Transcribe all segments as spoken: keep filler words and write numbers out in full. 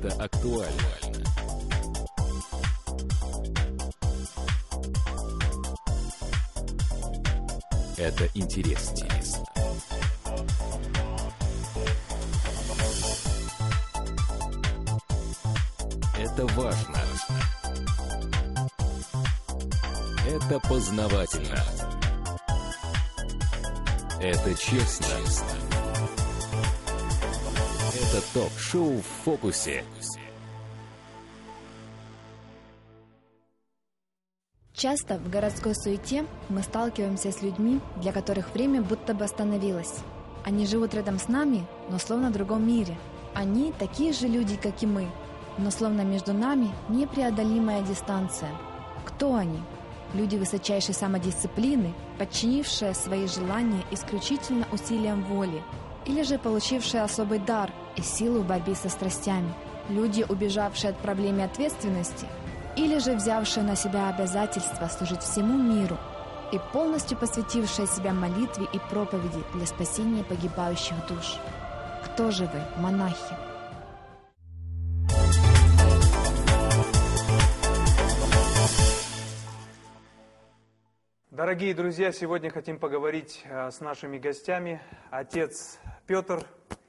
Это актуально. Это интересно. Это важно. Это познавательно. Это честно. Это ток-шоу в фокусе. Часто в городской суете мы сталкиваемся с людьми, для которых время будто бы остановилось. Они живут рядом с нами, но словно в другом мире. Они такие же люди, как и мы, но словно между нами непреодолимая дистанция. Кто они? Люди высочайшей самодисциплины, подчинившие свои желания исключительно усилиям воли, или же получившие особый дар и силу в борьбе со страстями. Люди, убежавшие от проблемы ответственности, или же взявшие на себя обязательство служить всему миру и полностью посвятившие себя молитве и проповеди для спасения погибающих душ. Кто же вы, монахи? Дорогие друзья, сегодня хотим поговорить с нашими гостями. Отец Петр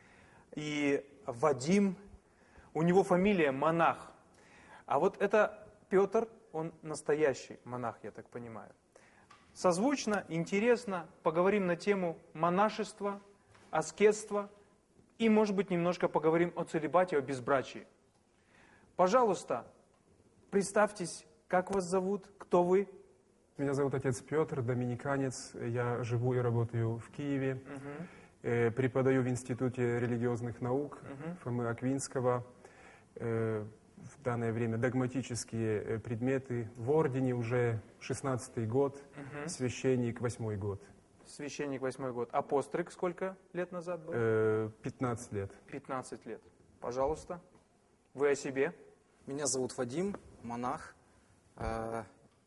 и Вадим. У него фамилия монах. А вот это Петр, он настоящий монах, я так понимаю. Созвучно, интересно, поговорим на тему монашества, аскетства и, может быть, немножко поговорим о целибате, о безбрачии. Пожалуйста, представьтесь, как вас зовут, кто вы? Меня зовут отец Петр, доминиканец. Я живу и работаю в Киеве. Uh-huh. э, преподаю в Институте религиозных наук uh-huh. Фомы Аквинского. Э, в данное время догматические предметы. В ордене уже шестнадцатый год, uh-huh. священник восьмой год. Священник восьмой год. А постриг сколько лет назад был? Э, пятнадцать лет. пятнадцать лет. Пожалуйста. Вы о себе? Меня зовут Вадим, монах. Э,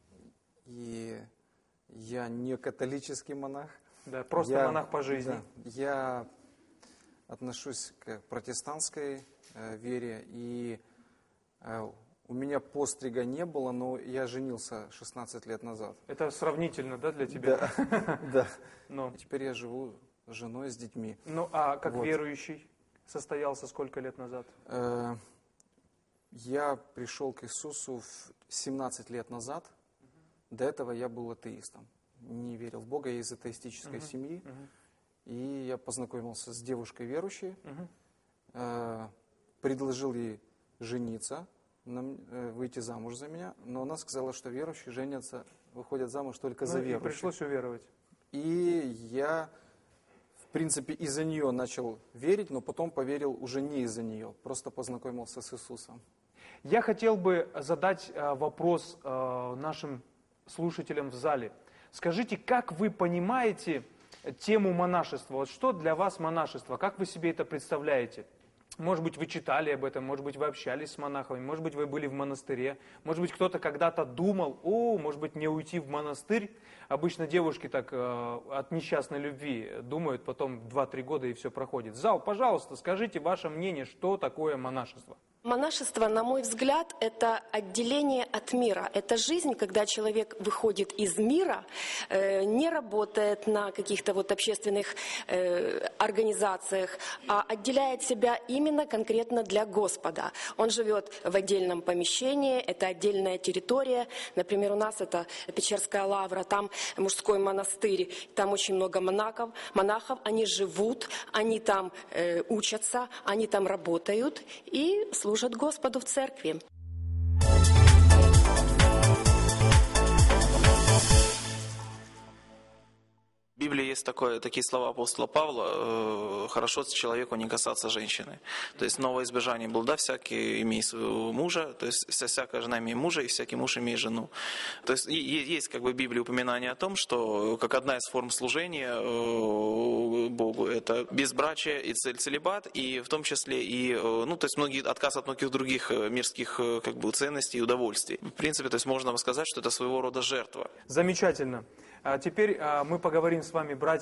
И я не католический монах. Да, просто я, монах по жизни. Да, я отношусь к протестантской э, вере, и э, у меня пострига не было, но я женился шестнадцать лет назад. Это сравнительно, да, для тебя? Да, да. Но. Теперь я живу с женой, с детьми. Ну, а как вот. Верующий состоялся сколько лет назад? Э, я пришел к Иисусу в семнадцать лет назад. До этого я был атеистом, не верил в Бога, я из атеистической uh-huh. семьи. Uh-huh. И я познакомился с девушкой верующей, uh-huh. э, предложил ей жениться, нам, э, выйти замуж за меня, но она сказала, что верующие женятся, выходят замуж только ну, за верующих. И пришлось уверовать. И я, в принципе, из-за нее начал верить, но потом поверил уже не из-за нее, просто познакомился с Иисусом. Я хотел бы задать э, вопрос э, нашим слушателям в зале. Скажите, как вы понимаете тему монашества? Вот что для вас монашество? Как вы себе это представляете? Может быть, вы читали об этом, может быть, вы общались с монахами, может быть, вы были в монастыре, может быть, кто-то когда-то думал, о, может быть, мне уйти в монастырь. Обычно девушки так э, от несчастной любви думают, потом два-три года и все проходит. Зал, пожалуйста, скажите ваше мнение, что такое монашество? Монашество, на мой взгляд, это отделение от мира. Это жизнь, когда человек выходит из мира, э, не работает на каких-то вот общественных э, организациях, а отделяет себя именно конкретно для Господа. Он живет в отдельном помещении, это отдельная территория. Например, у нас это Печерская лавра, там мужской монастырь, там очень много монахов. Монахов, они живут, они там э, учатся, они там работают и служат. служат Господу в церкви. В Библии есть такое, такие слова апостола Павла: э, «Хорошо человеку не касаться женщины». То есть новое избежание было, да, всякий имеет своего мужа, то есть вся, всякая жена имеет мужа, и всякий муж имеет жену. То есть есть как бы в Библии упоминание о том, что как одна из форм служения э, Богу это безбрачие и целибат, и в том числе и, э, ну, то есть многие, отказ от многих других мирских как бы ценностей и удовольствий. В принципе, то есть можно сказать, что это своего рода жертва. Замечательно. А теперь а, мы поговорим с вами, братья,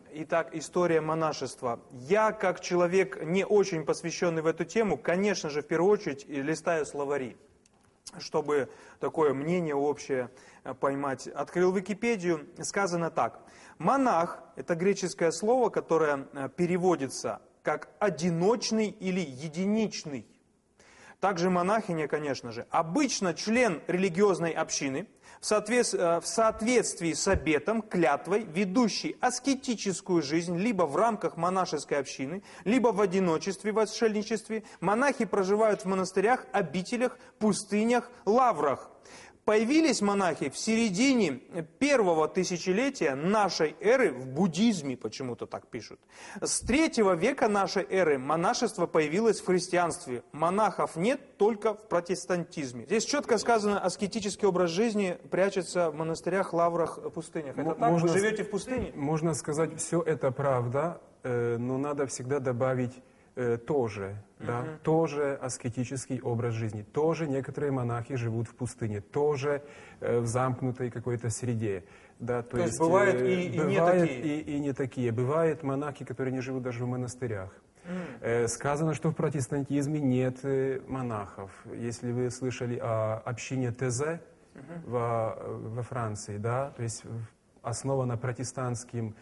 Итак, история монашества. Я, как человек, не очень посвященный в эту тему, конечно же, в первую очередь листаю словари, чтобы такое мнение общее поймать. Открыл Википедию, сказано так. Монах – это греческое слово, которое переводится как «одиночный» или «единичный». Также монахиня, конечно же. Обычно член религиозной общины, в соответствии, в соответствии с обетом, клятвой, ведущий аскетическую жизнь либо в рамках монашеской общины, либо в одиночестве, в отшельничестве. Монахи проживают в монастырях, обителях, пустынях, лаврах. Появились монахи в середине первого тысячелетия нашей эры в буддизме, почему-то так пишут. С третьего века нашей эры монашество появилось в христианстве. Монахов нет только в протестантизме. Здесь четко сказано, аскетический образ жизни прячется в монастырях, лаврах, пустынях. Это так? Вы живете в пустыне? Можно сказать, все это правда, но надо всегда добавить тоже, uh-huh. да, тоже аскетический образ жизни, тоже некоторые монахи живут в пустыне, тоже э, в замкнутой какой-то среде. Да, то, то есть, есть бывают э, и, и бывает не такие? И, и не такие. Бывают монахи, которые не живут даже в монастырях. Mm. Э, сказано, что в протестантизме нет э, монахов. Если вы слышали о общине Тезе uh-huh. во, во Франции, да, то есть основана протестантским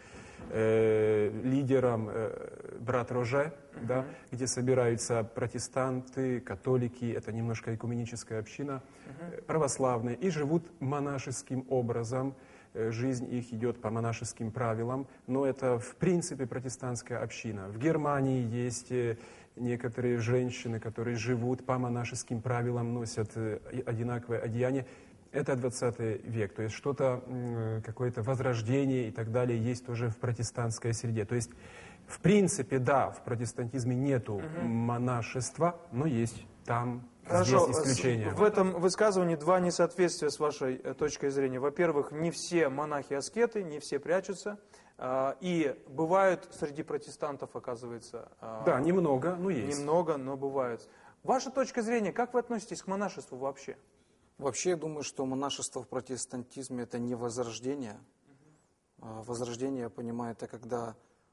Э, лидером э, брат Роже, uh-huh. да, где собираются протестанты, католики, это немножко экуменическая община, uh-huh. православные, и живут монашеским образом, э, жизнь их идет по монашеским правилам, но это в принципе протестантская община. В Германии есть э, некоторые женщины, которые живут по монашеским правилам, носят э, одинаковое одеяние. Это двадцатый век, то есть что-то, какое-то возрождение и так далее есть тоже в протестантской среде. То есть, в принципе, да, в протестантизме нету угу. монашества, но есть там, Хорошо, здесь исключения. В этом высказывании два несоответствия с вашей точкой зрения. Во-первых, не все монахи-аскеты, не все прячутся. И бывают среди протестантов, оказывается... Да, немного, но есть. Немного, но бывают. Ваша точка зрения, как вы относитесь к монашеству вообще? Вообще, я думаю, что монашество в протестантизме – это не возрождение. Uh-huh. Возрождение, я понимаю, это когда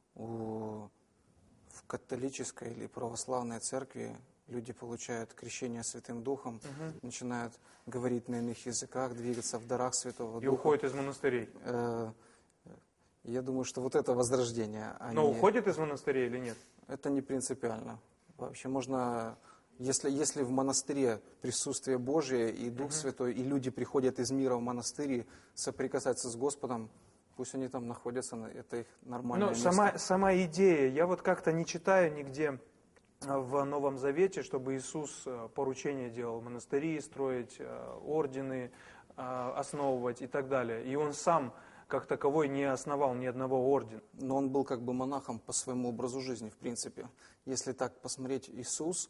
у, в католической или православной церкви люди получают крещение Святым Духом, uh-huh. начинают говорить на иных языках, двигаться в дарах Святого И Духа. И уходят из монастырей. Я думаю, что вот это возрождение. А Но не... уходят из монастырей или нет? Это не принципиально. Вообще можно... Если, если в монастыре присутствие Божие и Дух uh-huh. Святой, и люди приходят из мира в монастырь соприкасаться с Господом, пусть они там находятся, это их нормальное Но место. Сама, сама идея, я вот как-то не читаю нигде в Новом Завете, чтобы Иисус поручения делал, монастыри строить, ордены основывать и так далее. И Он сам как таковой не основал ни одного ордена. Но Он был как бы монахом по своему образу жизни, в принципе. Если так посмотреть, Иисус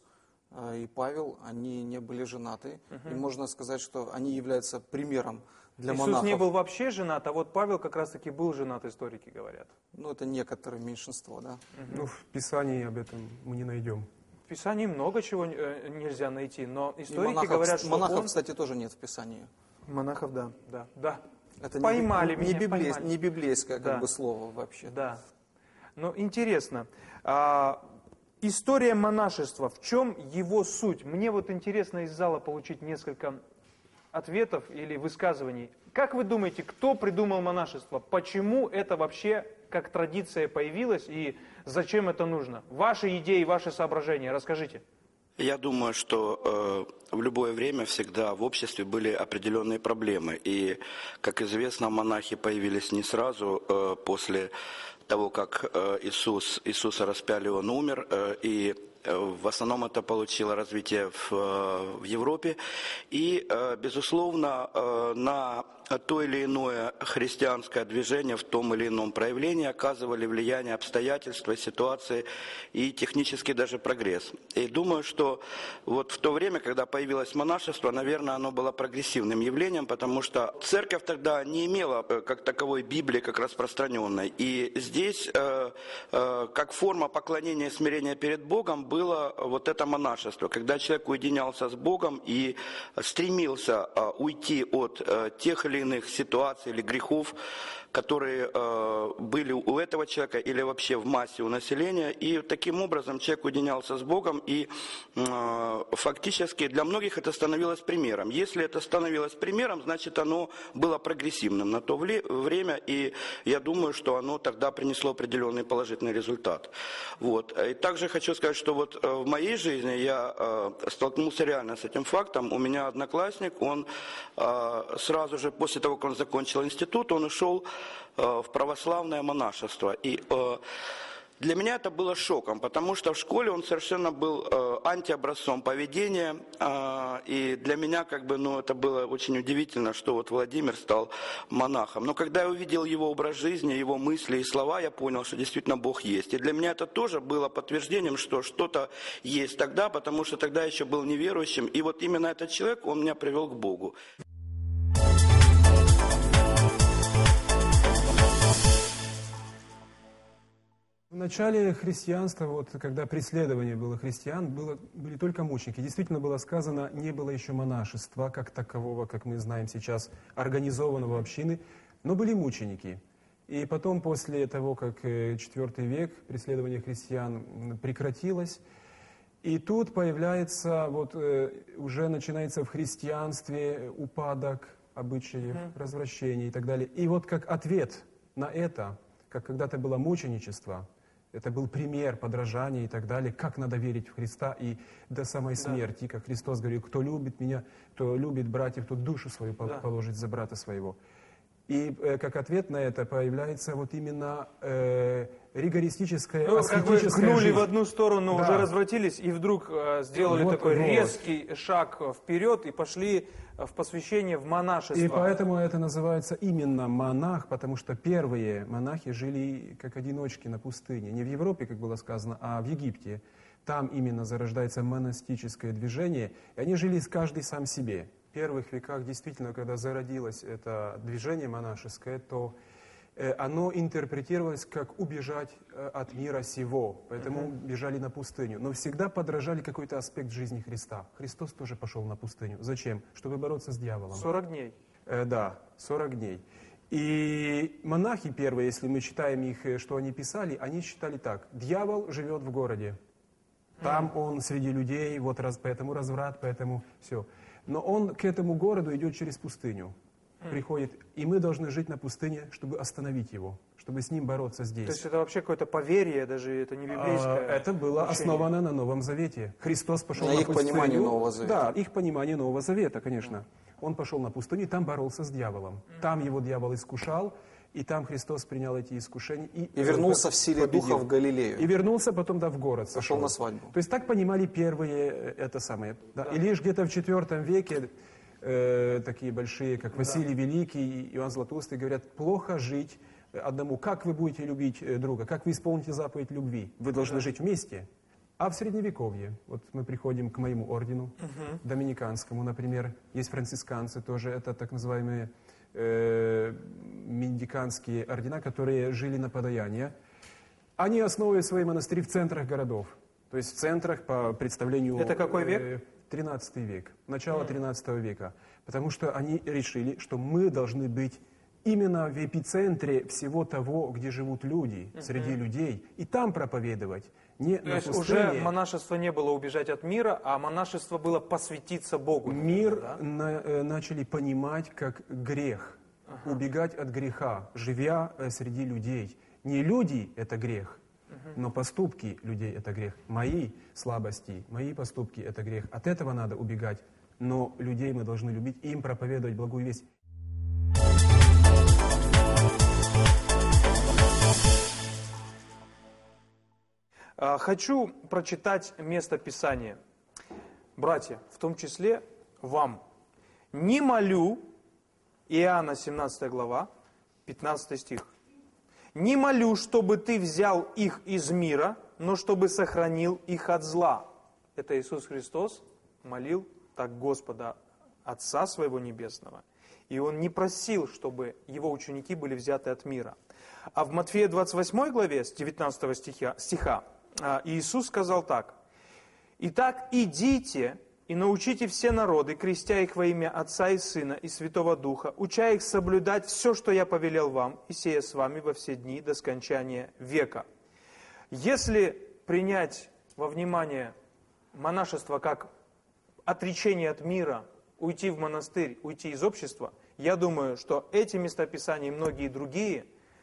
и Павел, они не были женаты. Uh-huh. И можно сказать, что они являются примером для Иисус монахов. Иисус не был вообще женат, а вот Павел как раз-таки был женат, историки говорят. Ну, это некоторое меньшинство, да. Uh-huh. Ну, в Писании об этом мы не найдем. В Писании много чего э, нельзя найти, но историки монахов, говорят, что монахов, он... кстати, тоже нет в Писании. Монахов, да, да, да. Это поймали не, не, меня, библейс, поймали. не библейское да. как бы слово вообще. Да. Ну, интересно. А, история монашества, в чем его суть? Мне вот интересно из зала получить несколько ответов или высказываний. Как вы думаете, кто придумал монашество? Почему это вообще как традиция появилась и зачем это нужно? Ваши идеи, ваши соображения, расскажите. Я думаю, что э, в любое время всегда в обществе были определенные проблемы. И, как известно, монахи появились не сразу э, после того, как э, Иисус, Иисуса распяли, Он умер. Э, и э, в основном это получило развитие в, э, в Европе. И, э, безусловно, э, на то или иное христианское движение в том или ином проявлении оказывали влияние обстоятельства, ситуации и технический даже прогресс. И думаю, что вот в то время, когда появилось монашество, наверное, оно было прогрессивным явлением, потому что церковь тогда не имела как таковой Библии, как распространенной. И здесь, э, э, как форма поклонения и смирения перед Богом, было вот это монашество, когда человек уединялся с Богом и стремился э, уйти от э, тех или иных ситуаций или грехов, которые э, были у этого человека или вообще в массе у населения. И таким образом человек уединялся с Богом, и э, фактически для многих это становилось примером. Если это становилось примером, значит оно было прогрессивным на то время, и я думаю, что оно тогда принесло определенный положительный результат. Вот. И также хочу сказать, что вот в моей жизни я э, столкнулся реально с этим фактом. У меня одноклассник, он э, сразу же после того, как он закончил институт, он ушел э, в православное монашество. И э, для меня это было шоком, потому что в школе он совершенно был э, антиобразцом поведения, э, и для меня как бы, ну, это было очень удивительно, что вот Владимир стал монахом. Но когда я увидел его образ жизни, его мысли и слова, я понял, что действительно Бог есть. И для меня это тоже было подтверждением, что что-то есть тогда, потому что тогда я еще был неверующим, и вот именно этот человек, он меня привел к Богу. В начале христианства, вот, когда преследование было христиан, было, были только мученики. Действительно было сказано, не было еще монашества, как такового, как мы знаем сейчас, организованного общины, но были мученики. И потом, после того, как четвёртый век, преследование христиан прекратилось, и тут появляется, вот, уже начинается в христианстве упадок обычаев, развращений и так далее. И вот как ответ на это, как когда-то было мученичество, это был пример подражания и так далее, как надо верить в Христа и до самой смерти, да. Как Христос говорил, кто любит меня, кто любит братьев, тот душу свою да. положит за брата своего. И э, как ответ на это появляется вот именно э, ригористическая, ну, аскетическая как вы гнули жизнь. в одну сторону, да. уже развратились, и вдруг э, сделали вот, такой вот. резкий шаг вперед и пошли в посвящение в монашество. И поэтому это называется именно монах, потому что первые монахи жили как одиночки на пустыне. Не в Европе, как было сказано, а в Египте. Там именно зарождается монастическое движение, и они жили каждый сам себе. В первых веках, действительно, когда зародилось это движение монашеское, то э, оно интерпретировалось как убежать э, от мира сего, поэтому mm-hmm. бежали на пустыню. Но всегда подражали какой-то аспект жизни Христа. Христос тоже пошел на пустыню. Зачем? Чтобы бороться с дьяволом. сорок дней. Э, да, сорок дней. И монахи первые, если мы читаем их, что они писали, они считали так. Дьявол живет в городе. Там mm-hmm. он среди людей, вот раз, поэтому разврат, поэтому все. Но он к этому городу идет через пустыню, mm. приходит, и мы должны жить на пустыне, чтобы остановить его, чтобы с ним бороться здесь. То есть это вообще какое-то поверье, даже это не библейское? А, это было учение. Основано на Новом Завете. Христос пошел на, на их пустыню. Понимание Нового Завета. Да, их понимание Нового Завета, конечно. Mm. Он пошел на пустыню, и там боролся с дьяволом. Mm. Там его дьявол искушал, и там Христос принял эти искушения. И, и вернулся в силе победил. Духа в Галилею. И вернулся потом да, в город. Пошел сошел. на свадьбу. То есть так понимали первые это самое. Да. Да. И лишь где-то в четвёртом веке э, такие большие, как Василий да. Великий и Иоанн Златоустый, говорят, плохо жить одному. Как вы будете любить друга? Как вы исполните заповедь любви? Вы должны да. жить вместе. А в Средневековье, вот мы приходим к моему ордену, uh-huh. доминиканскому, например, есть францисканцы тоже, это так называемые э, мендиканские ордена, которые жили на подаяние. Они основывают свои монастыри в центрах городов, то есть в центрах по представлению... Это какой век? Э, тринадцатый век, начало тринадцатого века, потому что они решили, что мы должны быть именно в эпицентре всего того, где живут люди, uh-huh. среди людей, и там проповедовать. Не То есть уже монашество не было убежать от мира, а монашество было посвятиться Богу. Мир да? на, э, начали понимать как грех, ага. убегать от греха, живя э, среди людей. Не люди – это грех, ага. но поступки людей – это грех. Мои слабости, мои поступки – это грех. От этого надо убегать, но людей мы должны любить и им проповедовать благую весть. Хочу прочитать место Писания. Братья, в том числе вам. «Не молю», Иоанна семнадцатая глава, пятнадцатый стих. «Не молю, чтобы ты взял их из мира, но чтобы сохранил их от зла». Это Иисус Христос молил так Господа, Отца Своего Небесного. И Он не просил, чтобы Его ученики были взяты от мира. А в Матфея двадцать восьмой главе, с девятнадцатого стиха, стиха Иисус сказал так. «Итак, идите «И научите все народы, крестя их во имя Отца и Сына и Святого Духа, уча их соблюдать все, что я повелел вам, и сея с вами во все дни до скончания века». Если принять во внимание монашество как отречение от мира, уйти в монастырь, уйти из общества, я думаю, что эти местописания и многие другие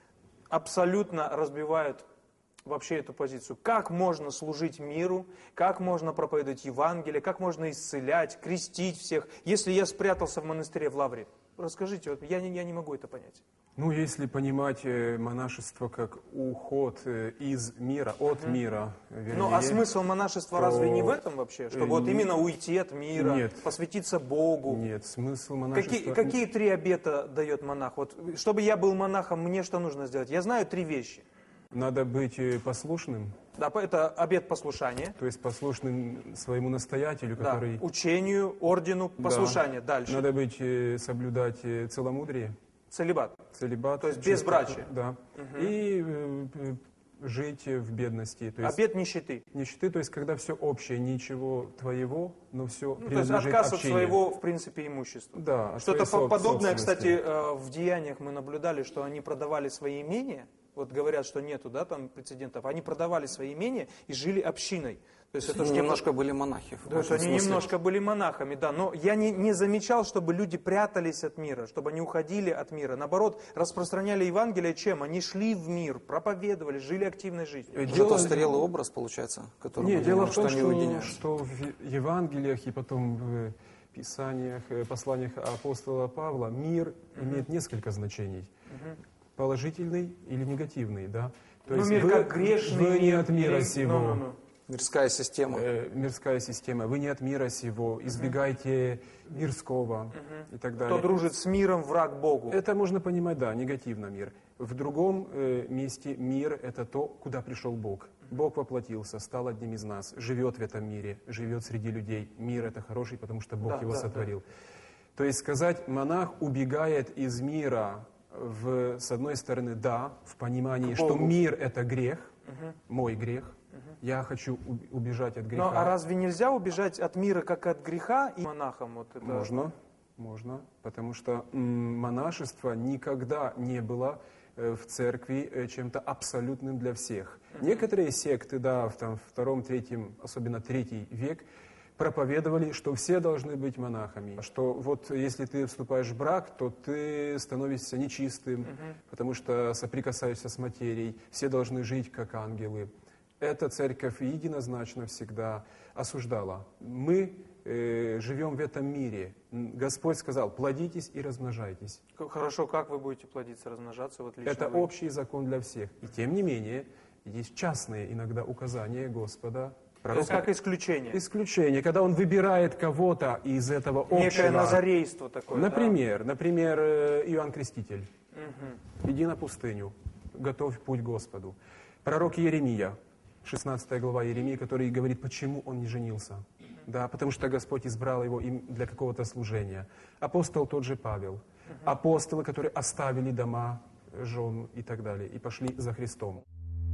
абсолютно разбивают вообще эту позицию. Как можно служить миру, как можно проповедовать Евангелие, как можно исцелять, крестить всех, если я спрятался в монастыре в Лавре? Расскажите, вот я, не, я не могу это понять. Ну, если понимать э, монашество как уход э, из мира, от uh-huh. мира, вернее, ну, а смысл монашества то... разве не в этом вообще? Чтобы э, вот именно уйти от мира, нет. посвятиться Богу? Нет, смысл монашества... Какие, какие три обета дает монах? Вот, чтобы я был монахом, мне что нужно сделать? Я знаю три вещи. Надо быть послушным. Да, это обет послушания. То есть послушным своему настоятелю, который... Да, учению, ордену, послушание. Да. Дальше. Надо быть, соблюдать целомудрие. Целибат. Целибат. То есть безбрачие. Да. Угу. И э, жить в бедности. То есть, обет нищеты. Нищеты, то есть когда все общее, ничего твоего, но все ну, принадлежит общине. То есть отказ от своего, в принципе, имущества. Да. Что-то подобное, кстати, в деяниях мы наблюдали, что они продавали свои имения. Вот говорят, что нету, да, там прецедентов. Они продавали свои имения и жили общиной. То есть, это немножко были монахи. Да, что они немножко были монахами, да. Но я не, не замечал, чтобы люди прятались от мира, чтобы они уходили от мира. Наоборот, распространяли Евангелие чем? Они шли в мир, проповедовали, жили активной жизнью. Дело... Это устарелый образ, получается, который Нет, дело в том, что, что, что в Евангелиях и потом в Писаниях, посланиях апостола Павла мир uh-huh. имеет несколько значений. Uh-huh. Положительный или негативный, да? То ну, есть мир вы, как грешный. Вы не от мира сего. No, no, no. Мирская система. Э, мирская система. Вы не от мира сего. Избегайте uh-huh. мирского uh-huh. и так далее. Кто дружит с миром, враг Богу. Это можно понимать, да, негативно мир. В другом э, месте мир — это то, куда пришел Бог. Бог воплотился, стал одним из нас, живет в этом мире, живет среди людей. Мир — это хороший, потому что Бог да, его да, сотворил. Да. То есть сказать, монах убегает из мира, в, с одной стороны, да, в понимании, что мир — это грех, угу. мой грех, угу. я хочу убежать от греха. Но, а разве нельзя убежать от мира, как от греха, и монахом? Вот это... Можно, можно, потому что м, монашество никогда не было э, в церкви э, чем-то абсолютным для всех. Угу. Некоторые секты, да, в там, втором, третьем, особенно третий век, проповедовали, что все должны быть монахами, что вот если ты вступаешь в брак, то ты становишься нечистым, uh-huh. потому что соприкасаешься с материей, все должны жить как ангелы. Эта церковь единозначно всегда осуждала. Мы э, живем в этом мире. Господь сказал, плодитесь и размножайтесь. Хорошо, как вы будете плодиться, размножаться? Вот лично Это вы? Общий закон для всех. И тем не менее, есть частные иногда указания Господа. То есть как исключение? Исключение, когда он выбирает кого-то из этого общего. Некое назарейство такое, Например, да? например, Иоанн Креститель. Угу. Иди на пустыню, готовь путь Господу. Пророк Иеремия, шестнадцатая глава Иеремии, который говорит, почему он не женился. Да, потому что Господь избрал его им для какого-то служения. Апостол тот же Павел. Угу. Апостолы, которые оставили дома, жен и так далее, и пошли за Христом.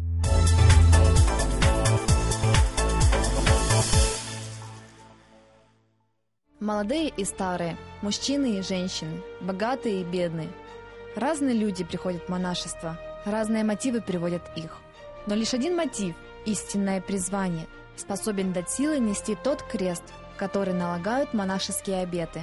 Молодые и старые, мужчины и женщины, богатые и бедные. Разные люди приходят в монашество, разные мотивы приводят их. Но лишь один мотив – истинное призвание – способен дать силы нести тот крест, который налагают монашеские обеты.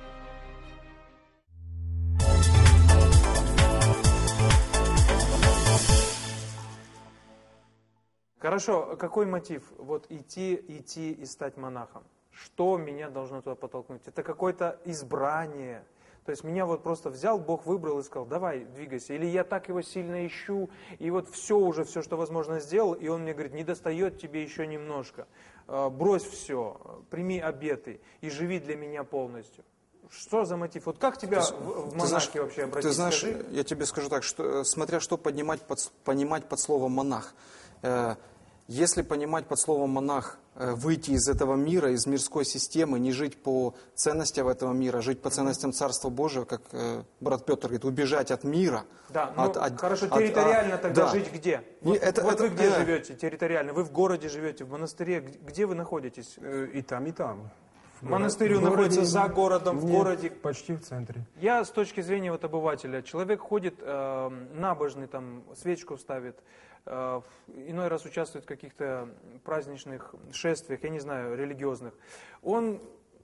Хорошо, какой мотив? Вот идти, идти и стать монахом. Что меня должно туда подтолкнуть? Это какое-то избрание. То есть меня вот просто взял, Бог выбрал и сказал, давай, двигайся. Или я так его сильно ищу, и вот все уже, все, что возможно, сделал, и он мне говорит, не достает тебе еще немножко. Брось все, прими обеты и живи для меня полностью. Что за мотив? Вот как тебя ты, в, в монахи вообще обратить? Ты знаешь, скажи? Я тебе скажу так, что смотря что поднимать под, понимать под словом монах. Если понимать под словом монах, выйти из этого мира, из мирской системы, не жить по ценностям этого мира, жить по ценностям Царства Божьего, как э, брат Петр говорит, убежать от мира. Да, от, ну, от, хорошо, от, территориально от, тогда да. жить где? Вот, это, вот это, вы где да. живете территориально? Вы в городе живете, в монастыре, где вы находитесь? И там, и там. Монастырь в городе, находится за городом, в нет, городе. Почти в центре. Я с точки зрения вот обывателя, человек ходит э, набожный, там, свечку ставит, э, иной раз участвует в каких-то праздничных шествиях, я не знаю, религиозных. Он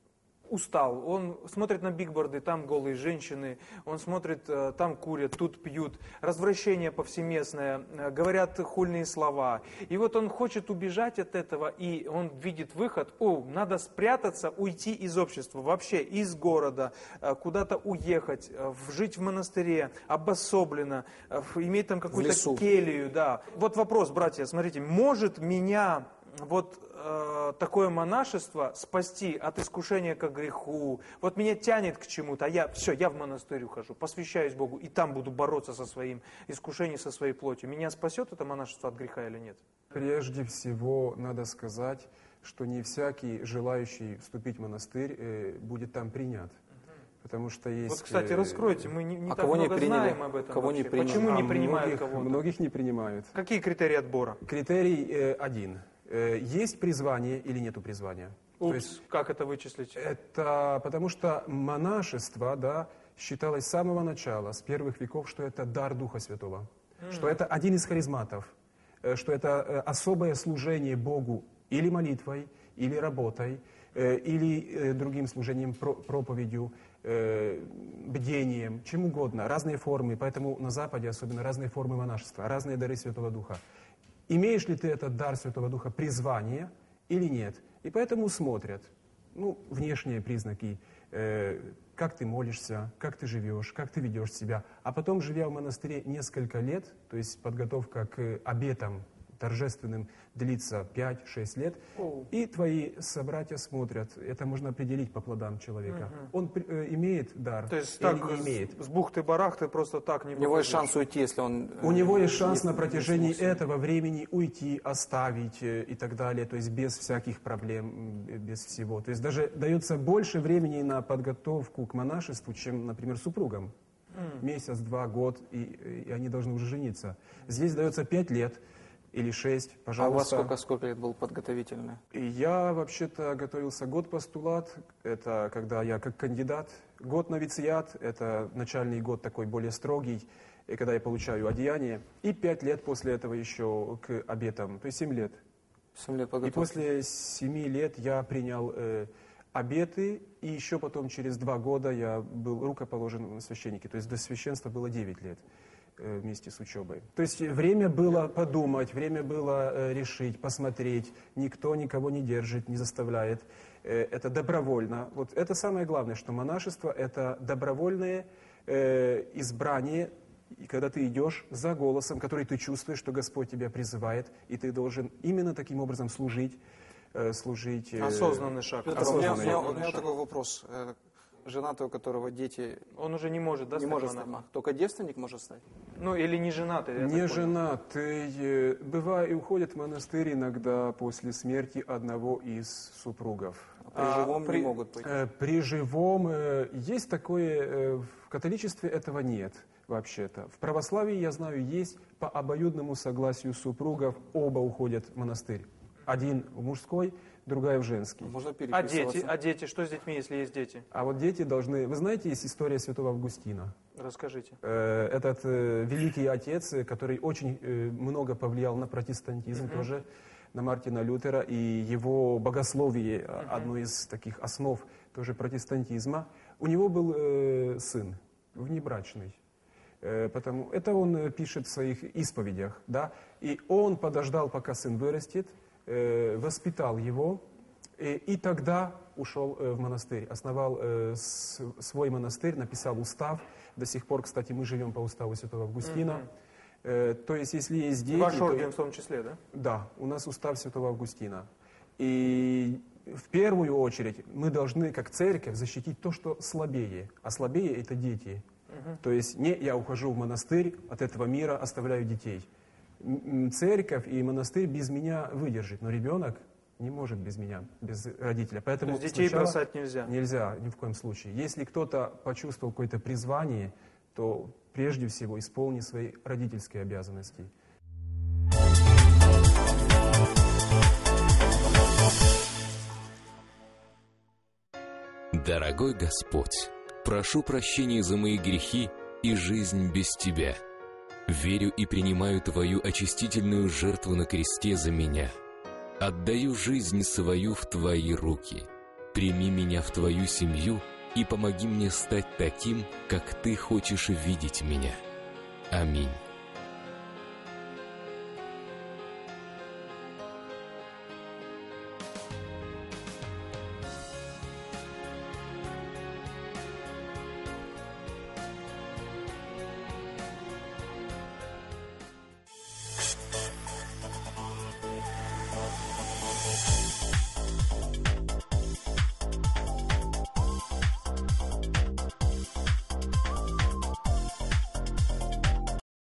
устал, он смотрит на бигборды, там голые женщины, он смотрит, э, там курят, тут пьют, развращение повсеместное, э, говорят хульные слова. И вот он хочет убежать от этого, и он видит выход, о, надо спрятаться, уйти из общества, вообще из города, э, куда-то уехать, э, жить в монастыре, обособленно, э, иметь там какую-то келью. Да. Вот вопрос, братья, смотрите, может меня вот э, такое монашество спасти от искушения к греху? Вот меня тянет к чему-то, а я, все, я в монастырь ухожу, посвящаюсь Богу, и там буду бороться со своим искушением, со своей плотью. Меня спасет это монашество от греха или нет? Прежде всего, надо сказать, что не всякий, желающий вступить в монастырь, э, будет там принят. Потому что есть... Вот, кстати, раскройте, мы не, не а так кого много не приняли, знаем об этом. кого вообще. не приняли? Почему не А принимают многих, кого-то? Многих не принимают. Какие критерии отбора? Критерий э, один. Э, есть призвание или нету призвания? Упс, То есть, как это вычислить? это потому что монашество, да, считалось с самого начала, с первых веков, что это дар Духа Святого. Mm. Что это один из харизматов. Э, что это э, особое служение Богу или молитвой, или работой, э, или э, другим служением, про, проповедью, э, бдением, чем угодно. Разные формы, поэтому на Западе особенно разные формы монашества, разные дары Святого Духа. Имеешь ли ты этот дар Святого Духа, призвание или нет? И поэтому смотрят, ну, внешние признаки, э, как ты молишься, как ты живешь, как ты ведешь себя. А потом, живя в монастыре несколько лет, то есть подготовка к обетам торжественным длится пять-шесть лет, oh. и твои собратья смотрят, это можно определить по плодам человека. Uh-huh. Он э, имеет дар, то есть или так, не имеет. С бухты-барахты просто так не У него есть шанс уйти, если он... У него есть шанс на протяжении этого времени уйти, оставить э, и так далее, то есть без всяких проблем, без всего. То есть даже дается больше времени на подготовку к монашеству, чем, например, супругам. Mm. Месяц, два, год, и, и они должны уже жениться. Здесь дается пять лет. Или шесть, пожалуйста. А у вас сколько, сколько лет был подготовительный? Я вообще-то готовился год постулат, это когда я как кандидат, год новициат, это начальный год такой более строгий, и когда я получаю одеяние, и пять лет после этого еще к обетам, то есть семь лет. семь лет подготовки. И после семи лет я принял э, обеты, и еще потом через два года я был рукоположен на священнике, то есть до священства было девять лет. Вместе с учебой. То есть время было подумать, время было э, решить, посмотреть. Никто никого не держит, не заставляет. Э, это добровольно. Вот это самое главное, что монашество – это добровольное э, избрание, и когда ты идешь за голосом, который ты чувствуешь, что Господь тебя призывает, и ты должен именно таким образом служить. Э, служить э, осознанный шаг. Осознанный. У меня, у меня такой вопрос. Женатый, у которого дети... Он уже не может, да, не может стать монахом? Только девственник может стать? Ну, или не женатый. Не женатый. Бывает, и уходит в монастырь иногда после смерти одного из супругов. А при а, живом при, не могут пойти? Э, при живом э, есть такое... Э, в католичестве этого нет, вообще-то. В православии, я знаю, есть по обоюдному согласию супругов, оба уходят в монастырь. Один в мужской, другая в женский. Можно а дети? А дети? Что с детьми, если есть дети? А вот дети должны... Вы знаете, есть история святого Августина. Расскажите. Этот э, великий отец, который очень э, много повлиял на протестантизм uh-huh. тоже, на Мартина Лютера, и его богословие, uh-huh. одно из таких основ тоже протестантизма. У него был э, сын, внебрачный. Э, потому, это он пишет в своих исповедях. Да? И он подождал, пока сын вырастет, воспитал его, и тогда ушел в монастырь, основал свой монастырь, написал устав. До сих пор, кстати, мы живем по уставу святого Августина. Mm-hmm. То есть, если есть дети... Ваш орден в том числе, да? Да, у нас устав святого Августина. И в первую очередь мы должны, как церковь, защитить то, что слабее. А слабее – это дети. Mm-hmm. То есть, не я ухожу в монастырь, от этого мира оставляю детей. Церковь и монастырь без меня выдержит, но ребенок не может без меня, без родителя. Поэтому то есть детей бросать нельзя? Нельзя, ни в коем случае. Если кто-то почувствовал какое-то призвание, то прежде всего исполни свои родительские обязанности. Дорогой Господь, прошу прощения за мои грехи и жизнь без Тебя. Верю и принимаю Твою очистительную жертву на кресте за меня. Отдаю жизнь свою в Твои руки. Прими меня в Твою семью и помоги мне стать таким, как Ты хочешь видеть меня. Аминь.